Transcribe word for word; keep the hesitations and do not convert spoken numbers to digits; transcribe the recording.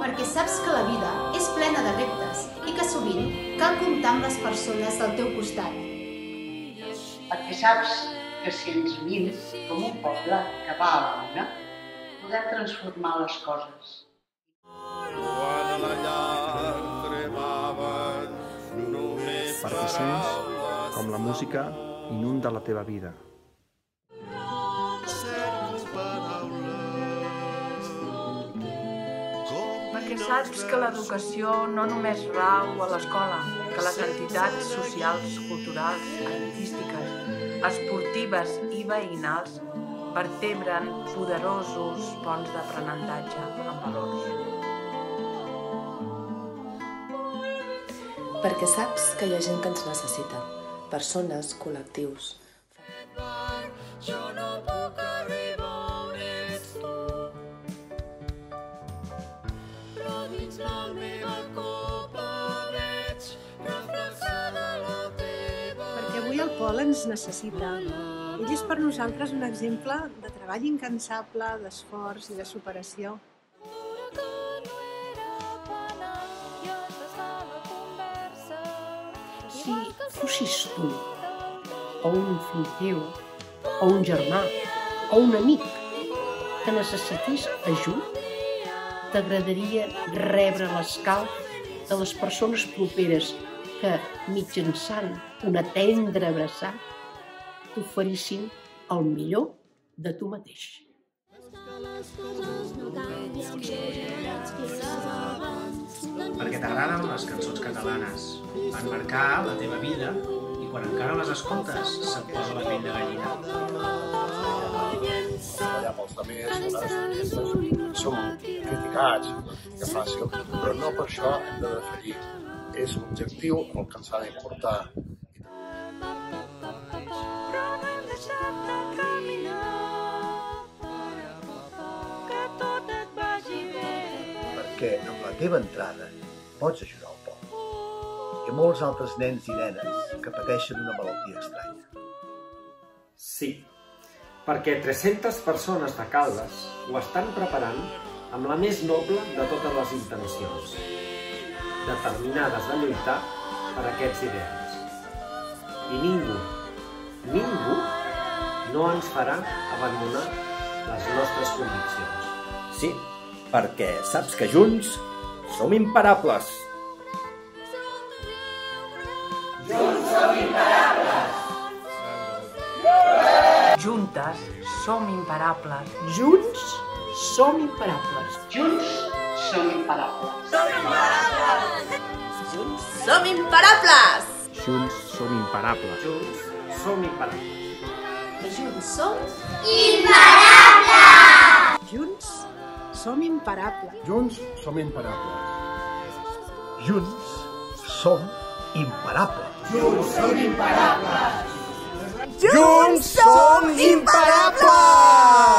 perquè saps que la vida és plena de reptes i que sovint cal comptar amb les persones del teu costat. Perquè saps que si ens unim com un poble que va a l'una, podem transformar les coses. Perquè sents com la música inunda la teva vida. Perquè saps que l'educació no només rau a l'escola, que les entitats socials, culturals, artístiques, esportives i veïnals vertebren poderosos ponts d'aprenentatge amb valors. Perquè saps que hi ha gent que ens necessita, persones, col·lectius. Perquè avui el poble ens necessita. Ell és per nosaltres un exemple de treball incansable, d'esforç i de superació. Si fossis tu, o un fill teu, o un germà, o un amic que necessités ajut, t'agradaria rebre l'escalf de les persones properes que, mitjançant una tendra abraçada, t'oferissin el millor de tu mateix. Perquè t'agraden les cançons catalanes, van marcar la teva vida i quan encara les escoltes se't posa la pell de gallina. Allà pels altres som criticats, que fàcil, però no per això hem de defallir. És l'objectiu el que ens ha d'importar. Perquè amb la teva entrada pots ajudar el poble. Hi ha molts altres nens i nenes que pateixen una malaltia estranya. Sí, perquè tres-centes persones de Caldes ho estan preparant amb la més noble de totes les intencions, determinades a lluitar per aquests ideals. I ningú, ningú no ens farà abandonar les nostres conviccions. Sí, perquè saps que junts som imparables. Junts som imparables! Juntes som imparables. Junts som imparables. Junts som imparables. Som imparables! Junts som imparables! Junts som imparables. Junts som imparables. Junts som imparables! Junts som imparables. Junts som imparables. Junts som imparables. Junts som imparables. Junts som imparables!